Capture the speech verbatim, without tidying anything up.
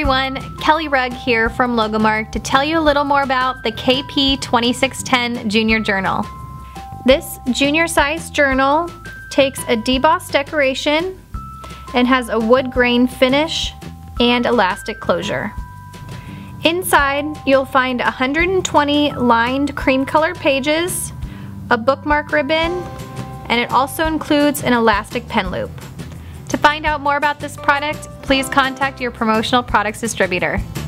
everyone, Kelly Rugg here from Logomark to tell you a little more about the K P twenty-six ten Junior Journal. This junior size journal takes a debossed decoration and has a wood grain finish and elastic closure. Inside you'll find one hundred twenty lined cream colored pages, a bookmark ribbon, and it also includes an elastic pen loop. To find out more about this product, please contact your promotional products distributor.